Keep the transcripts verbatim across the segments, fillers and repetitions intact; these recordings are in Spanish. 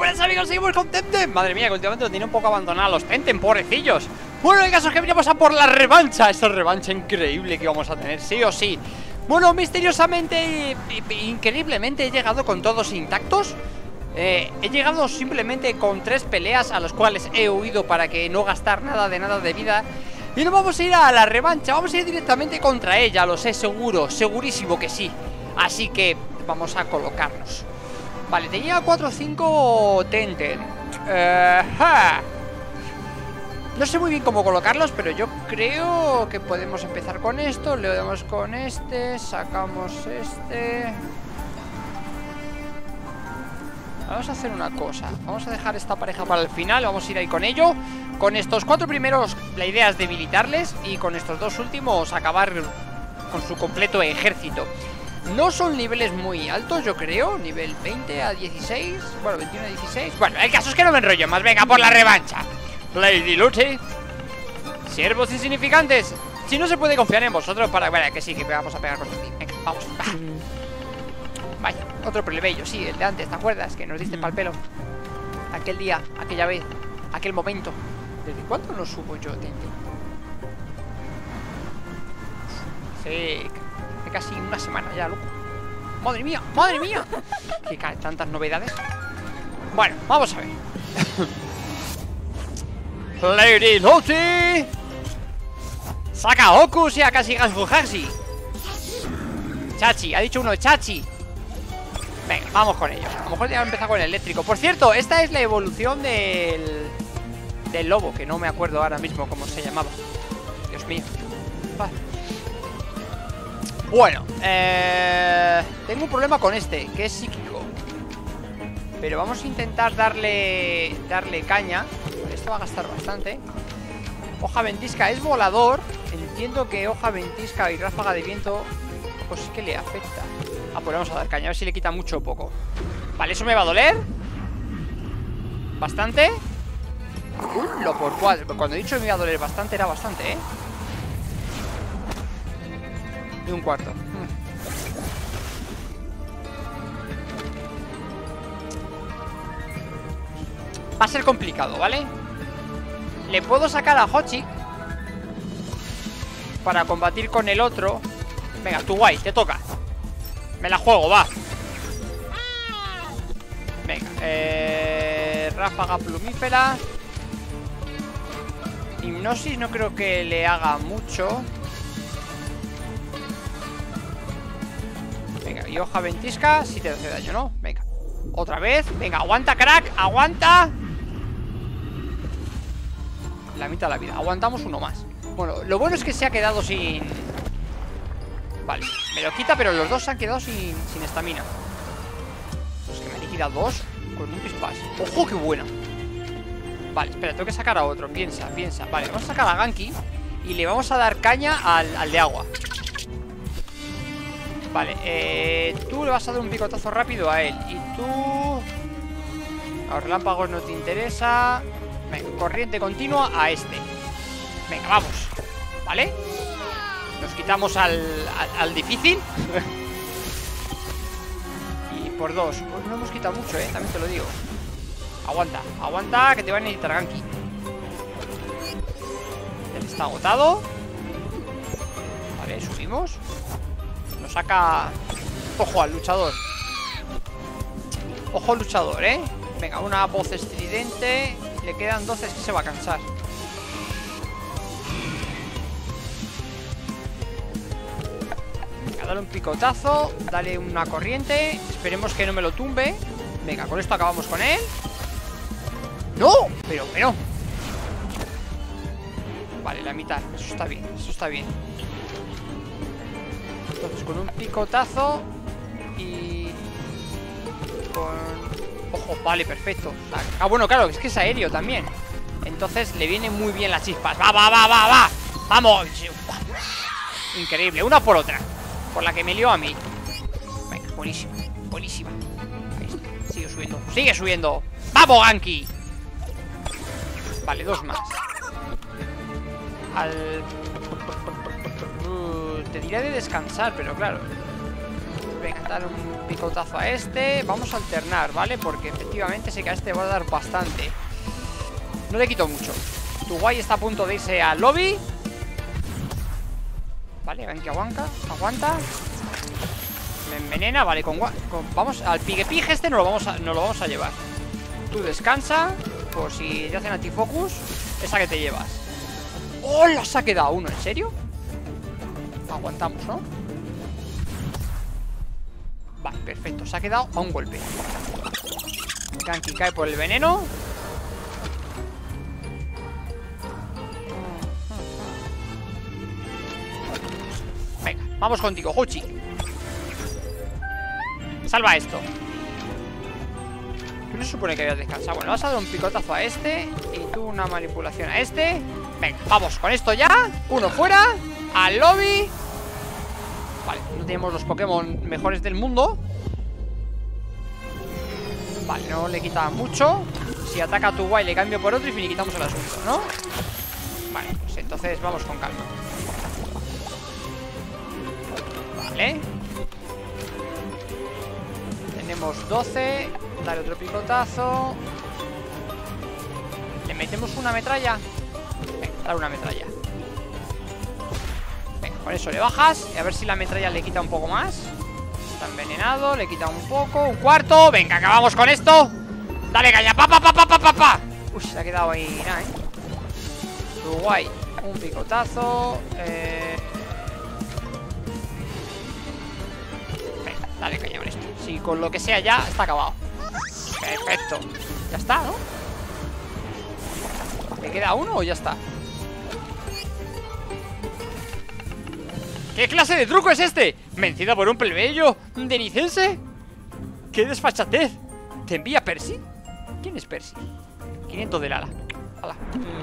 buenas, amigos, seguimos con Temtem. Madre mía, que últimamente lo tiene un poco abandonado los Temtem, pobrecillos. Bueno, el caso es que veníamos a por la revancha. Esa revancha increíble que vamos a tener, sí o sí. Bueno, misteriosamente, increíblemente he llegado con todos intactos. eh, He llegado simplemente con tres peleas a las cuales he huido para que no gastar nada de nada de vida. Y no vamos a ir a la revancha, vamos a ir directamente contra ella, lo sé, seguro, segurísimo que sí. Así que vamos a colocarnos. Vale, tenía cuatro o cinco Temtem. eh, ja. No sé muy bien cómo colocarlos, pero yo creo que podemos empezar con esto. Le damos con este, sacamos este. Vamos a hacer una cosa. Vamos a dejar esta pareja para el final. Vamos a ir ahí con ello. Con estos cuatro primeros la idea es debilitarles. Y con estos dos últimos acabar con su completo ejército. No son niveles muy altos, yo creo. Nivel veinte a dieciséis. Bueno, veintiuno a dieciséis. Bueno, el caso es que no me enrollo más. Venga, por la revancha. Lady Lucy. Siervos insignificantes. Si no se puede confiar en vosotros para... Vale, que sí, que vamos a pegar con ti. Venga, vamos. Va. Vaya, otro plebeyo, sí, el de antes, ¿te acuerdas? Que nos diste pa'l pelo. Aquel día, aquella vez, aquel momento. ¿Desde cuándo no subo yo, Tente? Sí, hace casi una semana ya, loco. ¡Madre mía! ¡Madre mía! Que caen tantas novedades. Bueno, vamos a ver. Lady Lucy. Saca a Okus y a casi Gasbujaxi. Chachi, ha dicho uno Chachi. Venga, vamos con ello. A lo mejor ya empezar con el eléctrico. Por cierto, esta es la evolución del Del lobo, que no me acuerdo ahora mismo cómo se llamaba. Dios mío. Vale. Bueno, eh, tengo un problema con este, que es psíquico. Pero vamos a intentar darle Darle caña. Esto va a gastar bastante. Hoja ventisca es volador. Entiendo que hoja ventisca y ráfaga de viento pues sí que le afecta. Ah, pues vamos a dar caña, a ver si le quita mucho o poco. Vale, eso me va a doler bastante. Uh, lo por cual. Cuando he dicho que me iba a doler bastante, era bastante, ¿eh? Y un cuarto. Va a ser complicado, ¿vale? Le puedo sacar a Hochi para combatir con el otro. Venga, tú guay, te toca. Me la juego, va. Venga, eh, ráfaga plumífera. Hipnosis no creo que le haga mucho. Venga, y hoja ventisca sí te hace daño, ¿no? Venga, otra vez. Venga, aguanta, crack, aguanta. La mitad de la vida, aguantamos uno más. Bueno, lo bueno es que se ha quedado sin... Vale, me lo quita, pero los dos se han quedado sin sin estamina. Pues que me ha liquidado dos con un pispás. ¡Ojo, qué buena! Vale, espera, tengo que sacar a otro. Piensa, piensa. Vale, vamos a sacar a Ganki y le vamos a dar caña al, al de agua. Vale, eh, tú le vas a dar un picotazo rápido a él. Y tú... A los relámpagos no te interesa. Venga, corriente continua a este. Venga, vamos. ¿Vale? Nos quitamos al, al, al difícil. Y por dos. Pues no hemos quitado mucho, eh, también te lo digo. Aguanta, aguanta, que te va a necesitar Ganki. Él está agotado. Vale, subimos. Nos saca... Ojo al luchador. Ojo al luchador, eh. Venga, una voz estridente. Le quedan doce, es que se va a cansar. Venga, dale un picotazo. Dale una corriente. Esperemos que no me lo tumbe. Venga, con esto acabamos con él. ¡No! Pero, pero vale, la mitad, eso está bien, eso está bien. Entonces con un picotazo y con... Ojo, vale, perfecto. Ah, bueno, claro, es que es aéreo también. Entonces le vienen muy bien las chispas. ¡Va, va, va, va, va! ¡Vamos! Increíble, una por otra. Por la que me lió a mí. Venga, buenísima, buenísima. Ahí está, sigue subiendo, sigue subiendo. ¡Vamos, Ganki! Vale, dos más. Al... Uh, te diría de descansar, pero claro. Venga, dar un picotazo a este. Vamos a alternar, ¿vale? Porque efectivamente sé que a este va a dar bastante. No le quito mucho. Tu guay está a punto de irse al lobby. Vale, ven que aguanta. Aguanta. Me envenena, vale, con, con vamos al pique-pige este no lo, vamos a, no lo vamos a llevar. Tú descansa. Por si te hacen antifocus. Esa que te llevas. ¡Hola! Se ha quedado uno, ¿en serio? Aguantamos, ¿no? Vale, perfecto, se ha quedado a un golpe. Kanki cae por el veneno. Venga, vamos contigo, Huchi. Salva esto. ¿Qué no se supone que habías descansado? Bueno, vas a dar un picotazo a este. Y tú una manipulación a este. Venga, vamos, con esto ya. Uno fuera, al lobby. Vale, no tenemos los Pokémon mejores del mundo. Vale, no le quita mucho. Si ataca a tu guay le cambio por otro y finiquitamos el asunto, ¿no? Vale, pues entonces vamos con calma. Vale. Tenemos doce. Dale otro picotazo. ¿Le metemos una metralla? Venga, dale una metralla. Venga, con eso le bajas. Y a ver si la metralla le quita un poco más. Está envenenado, le quita un poco. Un cuarto, venga, acabamos con esto. Dale caña, pa, pa, pa, pa, pa, pa, pa. Uy, se ha quedado ahí, nada, eh. Tu guay, un picotazo. eh... Venga, dale caña con esto. Si con lo que sea ya está acabado. Perfecto, ya está, ¿no? ¿Le queda uno o ya está? ¿Qué clase de truco es este? ¿Vencida por un plebeyo de Nicense? ¡Qué desfachatez! ¿Te envía Percy? ¿Quién es Percy? quinientos del ala. ala.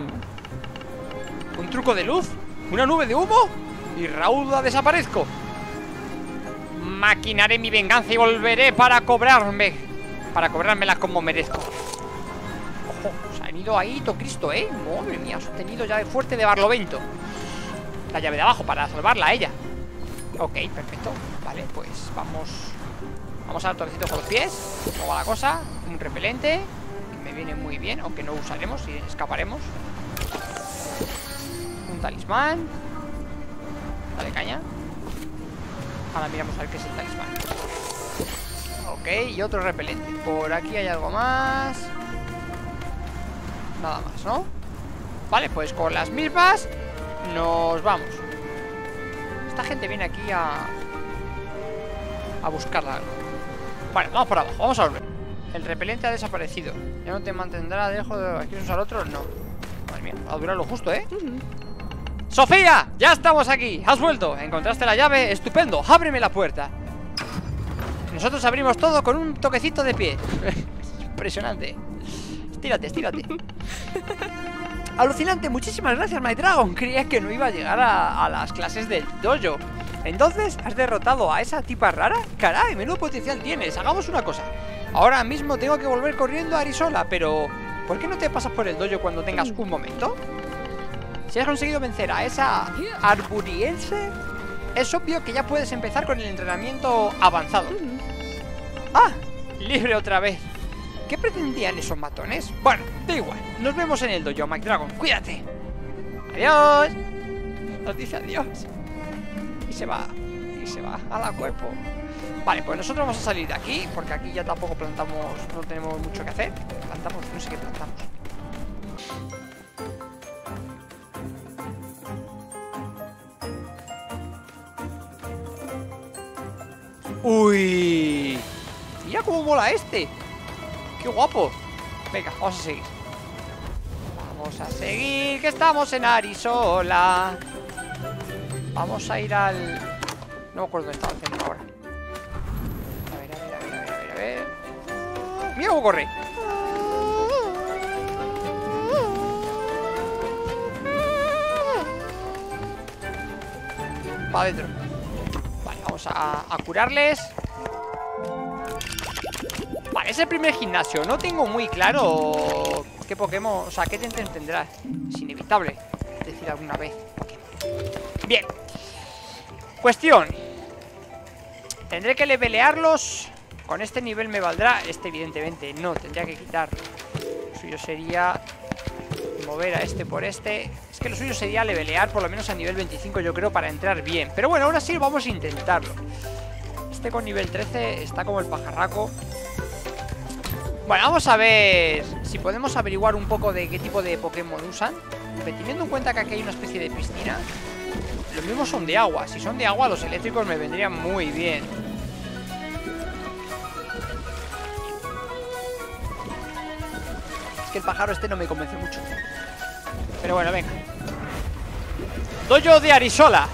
¿Un truco de luz? ¿Una nube de humo? Y rauda desaparezco. Maquinaré mi venganza y volveré para cobrarme. Para cobrármela como merezco. Ojo, se han ido ahí, to Cristo, ¿eh? Madre mía, sostenido ya de fuerte de Barlovento. La llave de abajo para salvarla a ella. Ok, perfecto. Vale, pues vamos. Vamos a dar toquecito con los pies. ¿Cómo va la cosa? Un repelente que me viene muy bien, aunque no usaremos y escaparemos. Un talismán. Dale caña. Ahora miramos a ver qué es el talismán. Ok, y otro repelente. Por aquí hay algo más. Nada más, ¿no? Vale, pues con las mismas nos vamos. Esta gente viene aquí a A buscarla. Vale, vamos por abajo, vamos a volver. El repelente ha desaparecido. Ya no te mantendrá lejos de... ¿Quieres usar otro? No. Madre mía, va a durar lo justo, ¿eh? Uh-huh. ¡Sofía! ¡Ya estamos aquí! ¡Has vuelto! ¿Encontraste la llave? ¡Estupendo! ¡Ábreme la puerta! Nosotros abrimos todo con un toquecito de pie. Impresionante. Estírate, estírate. Alucinante, muchísimas gracias, My Dragon. Creía que no iba a llegar a, a las clases del dojo. Entonces, ¿has derrotado a esa tipa rara? Caray, menudo potencial tienes. Hagamos una cosa. Ahora mismo tengo que volver corriendo a Arisola, pero ¿por qué no te pasas por el dojo cuando tengas un momento? Si has conseguido vencer a esa arburiense, es obvio que ya puedes empezar con el entrenamiento avanzado. ¡Ah! Libre otra vez. ¿Qué pretendían esos matones? Bueno, da igual. Nos vemos en el dojo, Mike Dragon. Cuídate. Adiós. Nos dice adiós. Y se va. Y se va a la cuerpo. Vale, pues nosotros vamos a salir de aquí, porque aquí ya tampoco plantamos. No tenemos mucho que hacer. Plantamos, no sé qué plantamos. Uy. Mira cómo mola este. ¡Qué guapo! Venga, vamos a seguir. Vamos a seguir, que estamos en Arisola. Vamos a ir al... No me acuerdo dónde estaba el centro ahora. A ver, a ver, a ver, a ver, a ver, a ver. ¡Mira cómo corre! Para adentro. Vale, vamos a, a curarles. Vale, es el primer gimnasio. No tengo muy claro qué Pokémon, o sea, qué te tendrá. Es inevitable decir alguna vez. Bien. Cuestión. Tendré que levelearlos. Con este nivel me valdrá. Este evidentemente no, tendría que quitarlo. Lo suyo sería mover a este por este. Es que lo suyo sería levelear por lo menos a nivel veinticinco, yo creo, para entrar bien. Pero bueno, aún así vamos a intentarlo. Este con nivel trece está como el pajarraco. Bueno, vamos a ver si podemos averiguar un poco de qué tipo de Pokémon usan. Teniendo en cuenta que aquí hay una especie de piscina, los mismos son de agua. Si son de agua, los eléctricos me vendrían muy bien. Es que el pájaro este no me convence mucho. Pero bueno, venga. Dojo de Arisola.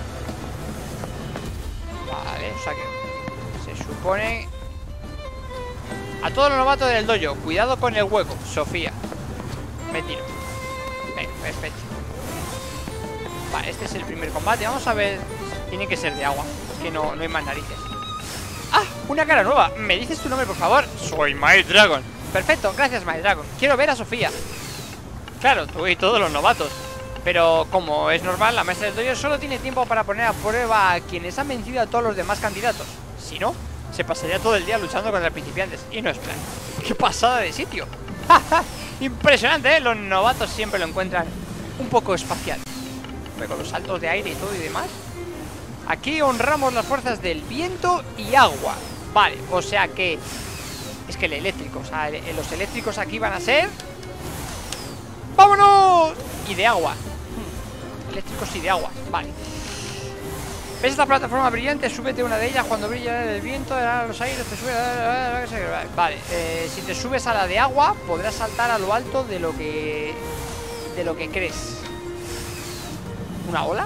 Vale, o sea que se supone... A todos los novatos del dojo, cuidado con el hueco. Sofía. Me tiro. Venga, perfecto. Vale, este es el primer combate. Vamos a ver. Tiene que ser de agua. Es que no, no hay más narices. ¡Ah! Una cara nueva. ¿Me dices tu nombre, por favor? Soy Might Dragon. Perfecto, gracias, Might Dragon. Quiero ver a Sofía. Claro, tú y todos los novatos. Pero como es normal, la maestra del dojo solo tiene tiempo para poner a prueba a quienes han vencido a todos los demás candidatos. Si no, se pasaría todo el día luchando contra principiantes. Y no es plan. ¡Qué pasada de sitio! Impresionante, ¿eh? Los novatos siempre lo encuentran un poco espacial. Pero con los saltos de aire y todo y demás. Aquí honramos las fuerzas del viento y agua. Vale, o sea que... Es que el eléctrico, o sea, el, los eléctricos aquí van a ser... ¡Vámonos! Y de agua. Eléctricos y de agua, vale. ¿Ves esta plataforma brillante? Súbete a una de ellas. Cuando brilla el viento, los aires te sube. Vale, eh, si te subes a la de agua, podrás saltar a lo alto de lo que... De lo que crees. ¿Una ola?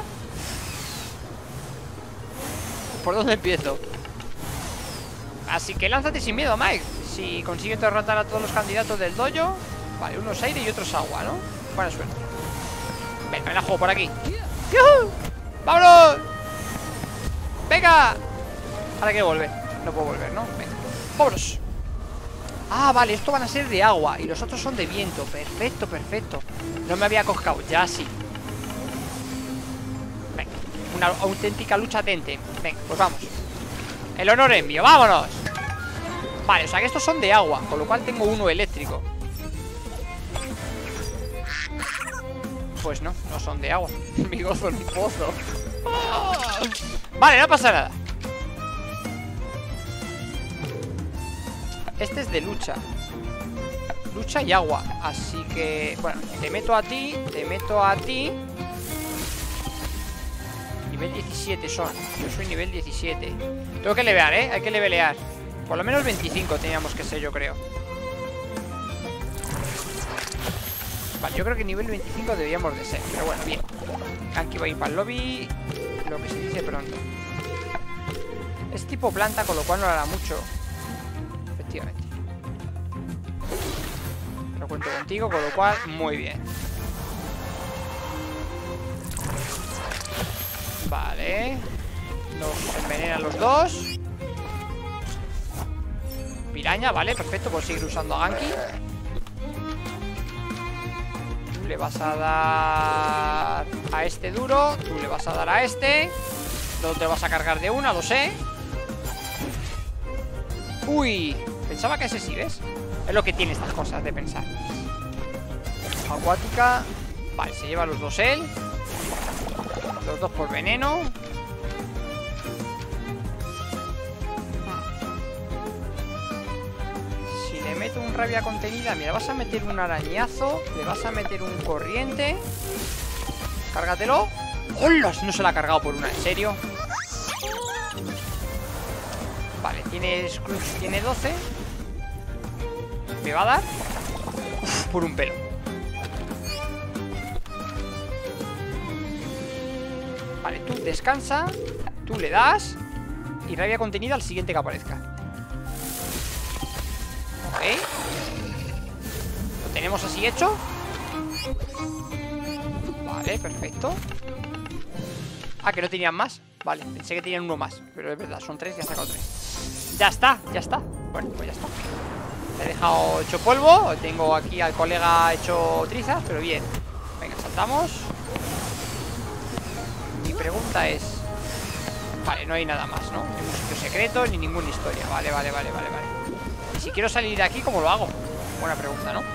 ¿Por dónde empiezo? Así que lánzate sin miedo, Mike. Si consigues derrotar a todos los candidatos del dojo. Vale, unos aire y otros agua, ¿no? Buena suerte. Venga, me la juego por aquí. ¡Yuhu! ¡Vámonos! ¡Venga! Ahora quiero volver. No puedo volver, ¿no? Venga, vámonos. Ah, vale, estos van a ser de agua y los otros son de viento. Perfecto, perfecto. No me había coscado, ya sí. Venga, una auténtica lucha tente. Venga, pues vamos. El honor es mío, vámonos. Vale, o sea que estos son de agua, con lo cual tengo uno eléctrico. Pues no, no son de agua. Mi gozo en un pozo. Vale, no pasa nada. Este es de lucha. Lucha y agua. Así que, bueno, te meto a ti. Te meto a ti. Nivel diecisiete son. Yo soy nivel diecisiete. Tengo que levelear, ¿eh? Hay que levelear. Por lo menos veinticinco teníamos que ser, yo creo. Vale, yo creo que nivel veinticinco deberíamos de ser. Pero bueno, bien. Kanki va a ir para el lobby. Lo que se dice pronto. Es tipo planta, con lo cual no hará mucho. Efectivamente. Lo cuento contigo, con lo cual, muy bien. Vale. Nos envenenan los dos. Piraña, vale, perfecto. Puedo seguir usando a Anki. Tú le vas a dar a este duro. Tú le vas a dar a este. No te vas a cargar de una, lo sé. Uy, pensaba que ese sí, ¿ves? Es lo que tiene estas cosas de pensar. Acuática. Vale, se lleva los dos él. Los dos por veneno. Si le meto un rabia contenida, mira, vas a meter un arañazo. Le vas a meter un corriente. Cárgatelo. ¡Hola! No se la ha cargado por una, ¿en serio? Vale, tiene, tiene doce. Me va a dar. Uf, por un pelo. Vale, tú descansa. Tú le das. Y rabia contenida al siguiente que aparezca. Ok. Lo tenemos así hecho. Vale, perfecto. Ah, que no tenían más. Vale, pensé que tenían uno más. Pero es verdad, son tres y han sacado tres. Ya está, ya está. Bueno, pues ya está. Le he dejado hecho polvo. Tengo aquí al colega hecho trizas, pero bien. Venga, saltamos. Mi pregunta es: Vale, no hay nada más, ¿no? Ningún sitio secreto ni ninguna historia. Vale, vale, vale, vale, vale. Y si quiero salir de aquí, ¿cómo lo hago? Buena pregunta, ¿no?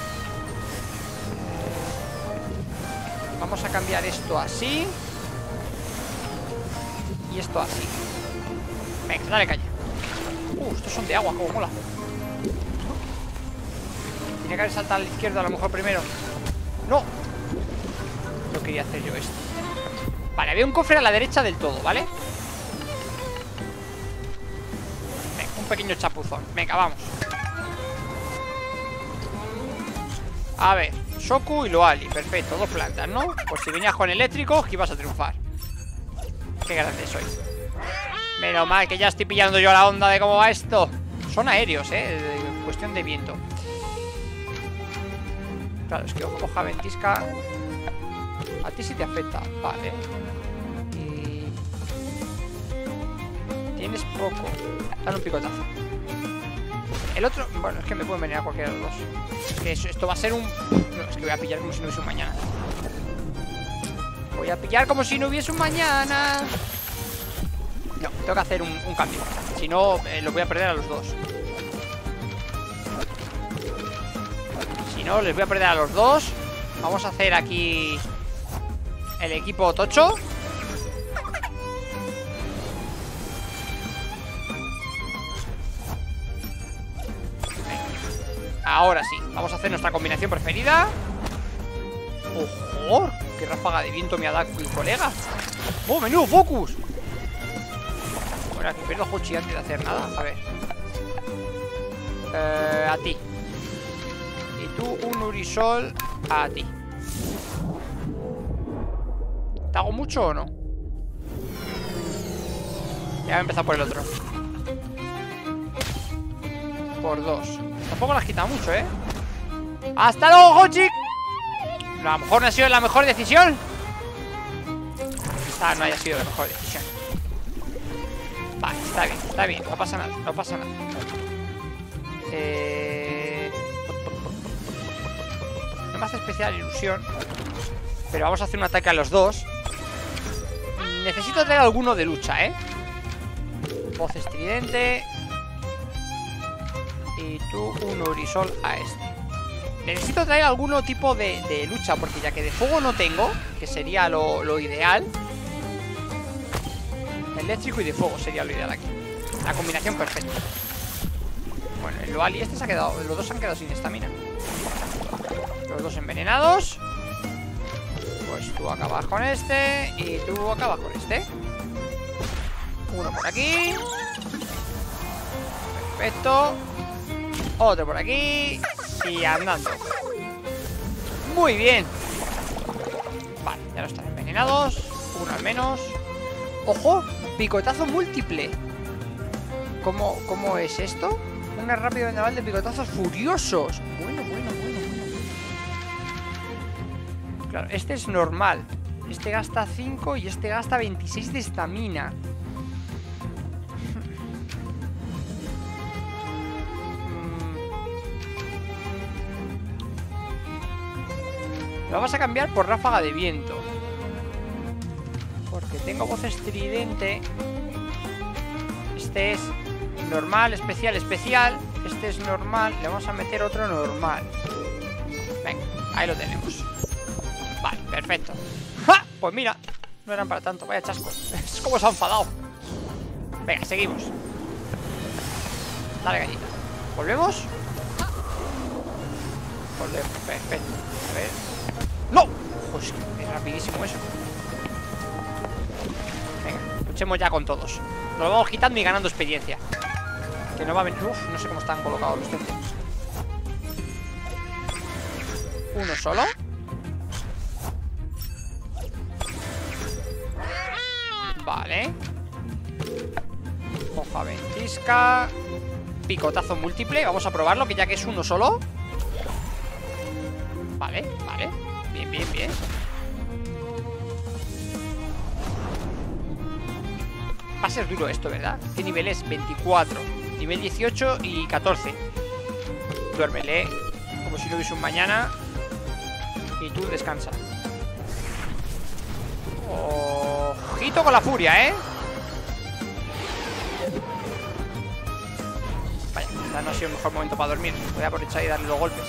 Vamos a cambiar esto así. Y esto así. Venga, dale caña. Uh, estos son de agua, como mola. Tenía que haber saltado a la izquierda a lo mejor primero. ¡No! No quería hacer yo esto. Vale, había un cofre a la derecha del todo, ¿vale? Venga, un pequeño chapuzón. Venga, vamos. A ver, Shoku y Loali. Perfecto, dos plantas, ¿no? Pues si venías con eléctricos, que ibas a triunfar. Qué grande sois. Menos mal que ya estoy pillando yo la onda de cómo va esto. Son aéreos, ¿eh? En cuestión de viento. Claro, es que hoja ventisca. A ti sí te afecta, vale. Y... tienes poco. Dale un picotazo. El otro, bueno, es que me pueden venir a cualquiera de los dos. Es que esto va a ser un... no, es que voy a pillar como si no hubiese un mañana. Voy a pillar como si no hubiese un mañana. No, tengo que hacer un, un cambio. Si no, eh, los voy a perder a los dos. Si no, les voy a perder a los dos. Vamos a hacer aquí el equipo tocho. Ahora sí, vamos a hacer nuestra combinación preferida. ¡Ojo! ¡Qué ráfaga de viento me ha dado mi colega! ¡Oh, menudo focus! Bueno, aquí pierdo Hochi antes de hacer nada. A ver. Eh, a ti. Y tú un Urisol a ti. ¿Te hago mucho o no? Ya voy a empezar por el otro. Por dos. Tampoco las quita mucho, ¿eh? ¡Hasta luego, Hochi! A lo mejor no ha sido la mejor decisión. Quizá no haya sido la mejor decisión. Vale, está bien, está bien. No pasa nada, no pasa nada. Eh... No me hace especial ilusión, pero vamos a hacer un ataque a los dos. Necesito traer alguno de lucha, ¿eh? Voz estridente. Y tú un Urisol a este. Necesito traer algún tipo de, de lucha, porque ya que de fuego no tengo, que sería lo, lo ideal. Eléctrico y de fuego sería lo ideal aquí. La combinación perfecta. Bueno, el Loali este se ha quedado. Los dos se han quedado sin estamina. Los dos envenenados. Pues tú acabas con este. Y tú acabas con este. Uno por aquí. Perfecto. Otro por aquí. Y andando. Muy bien. Vale, ya no están envenenados. Uno al menos. ¡Ojo! Picotazo múltiple. ¿Cómo, cómo es esto? Una rápida vendaval de picotazos furiosos. Bueno, bueno, bueno, bueno. Claro, este es normal. Este gasta cinco y este gasta veintiséis de estamina. Lo vamos a cambiar por ráfaga de viento. Porque tengo voz estridente. Este es normal, especial, especial. Este es normal. Le vamos a meter otro normal. Venga, ahí lo tenemos. Vale, perfecto. ¡Ja! Pues mira, no eran para tanto, vaya chasco. Es como se ha enfadado. Venga, seguimos. Dale, gallita. ¿Volvemos? Volvemos, perfecto. A ver. ¡No! Uf, es que es rapidísimo eso. Venga, luchemos ya con todos. Nos lo vamos quitando y ganando experiencia. Que no va a venir. Uf, no sé cómo están colocados los templos. Uno solo. Vale. Hoja ventisca. Picotazo múltiple. Vamos a probarlo, que ya que es uno solo. Vale, vale. Bien, bien, bien. Va a ser duro esto, ¿verdad? ¿Qué nivel es? veinticuatro. Nivel dieciocho y catorce. Duérmele. Como si no hubiese un mañana. Y tú descansa. Ojito con la furia, ¿eh? Quizá no ha sido el mejor momento para dormir. Voy a aprovechar y darle los golpes.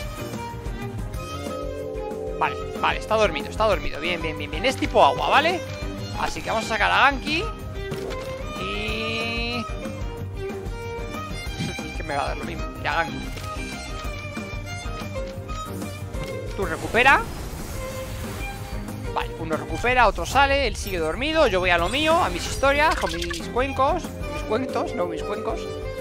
Vale, vale, está dormido, está dormido. Bien, bien, bien, bien. Es tipo agua, ¿vale? Así que vamos a sacar a Ganky. Y... es que me va a dar lo mismo. Ya, Ganky. Tú recupera. Vale, uno recupera, otro sale, él sigue dormido. Yo voy a lo mío, a mis historias, con mis cuencos. Mis cuentos, no mis cuencos.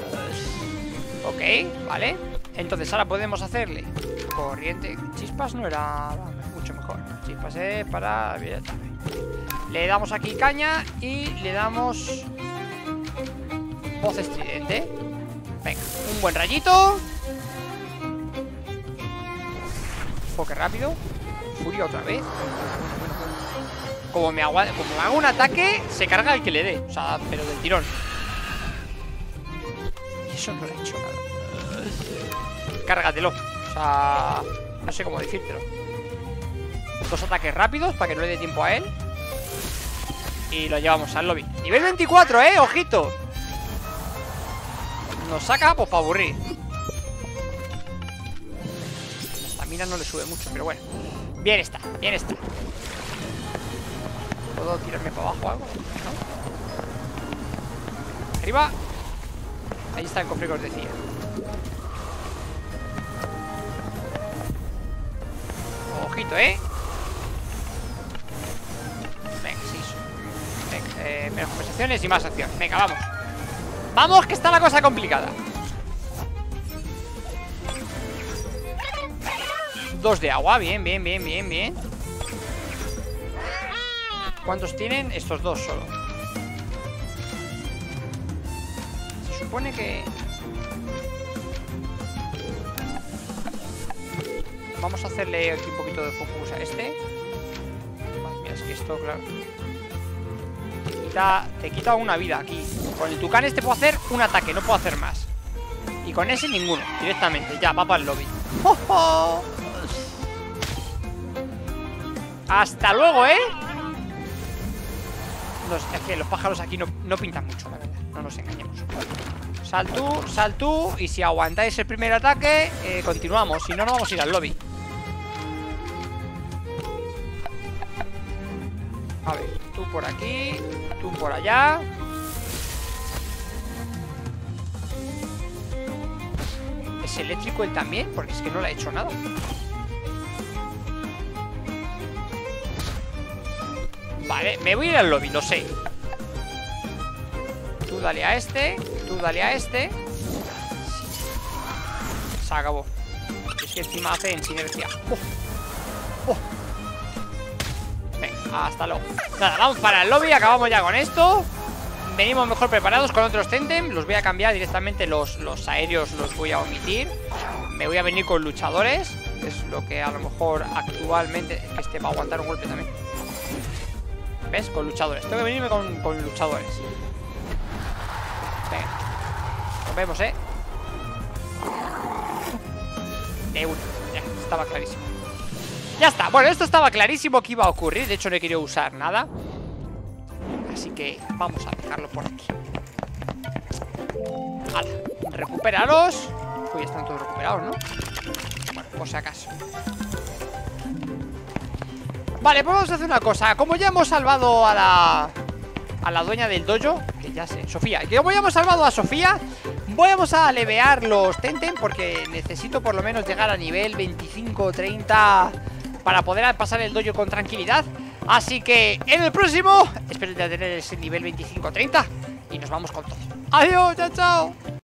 Ok, vale. Entonces ahora podemos hacerle corriente. Chispas no era mucho mejor. Chispas es para... Le damos aquí caña y le damos voz estridente. Venga, un buen rayito. Foque rápido. Furia otra vez. Como me, agua... Como me haga un ataque, se carga el que le dé. O sea, pero del tirón. Y eso no lo he hecho nada. Cárgatelo. O sea, no sé cómo decírtelo. Dos ataques rápidos para que no le dé tiempo a él. Y lo llevamos al lobby. Nivel veinticuatro, eh, ojito. Nos saca, pues para aburrir. La estamina no le sube mucho, pero bueno. Bien está, bien está. ¿Puedo tirarme para abajo o algo? ¿No? Arriba. Ahí está el cofre que os decía. Ojito, ¿eh? Venga, sí. Venga, eh, menos conversaciones y más acción. Venga, vamos. Vamos, que está la cosa complicada. Dos de agua, bien, bien, bien, bien, bien. ¿Cuántos tienen? Estos dos solo. Se supone que... Vamos a hacerle aquí un poquito de focus a este. Vale, mira, es que esto, claro, te quita, te quita una vida aquí. Con el tucán este puedo hacer un ataque, no puedo hacer más. Y con ese ninguno, directamente. Ya, va para el lobby. ¡Oh, oh! Hasta luego, ¿eh? Los, es que los pájaros aquí no, no pintan mucho, la verdad. No nos engañemos. Sal tú, sal tú. Y si aguantáis el primer ataque, eh, continuamos. Si no, no vamos a ir al lobby. A ver, tú por aquí, tú por allá. ¿Es eléctrico él también? Porque es que no le ha hecho nada. Vale, me voy a ir al lobby, lo sé. Tú dale a este, tú dale a este. Se acabó. Es que encima hace en sinergia. Oh. Oh. Venga, hasta luego. Nada, vamos para el lobby, acabamos ya con esto. Venimos mejor preparados con otros Temtem. Los voy a cambiar directamente, los, los aéreos los voy a omitir. Me voy a venir con luchadores. Es lo que a lo mejor actualmente... Es que este va a aguantar un golpe también. ¿Ves? Con luchadores. Tengo que venirme con, con luchadores. Venga. Nos vemos, ¿eh? De uno. Ya, estaba clarísimo. Ya está. Bueno, esto estaba clarísimo que iba a ocurrir. De hecho, no he querido usar nada. Así que vamos a dejarlo por aquí. Hala. Recupéralos. Uy, están todos recuperados, ¿no? Bueno, por si acaso. Vale, pues vamos a hacer una cosa. Como ya hemos salvado a la... a la dueña del dojo, que ya sé, Sofía. Que como ya hemos salvado a Sofía, vamos a levear los Temtem, porque necesito por lo menos llegar a nivel veinticinco o treinta para poder pasar el dojo con tranquilidad. Así que en el próximo espero ya tener ese nivel veinticinco o treinta y nos vamos con todo. Adiós, chao, chao.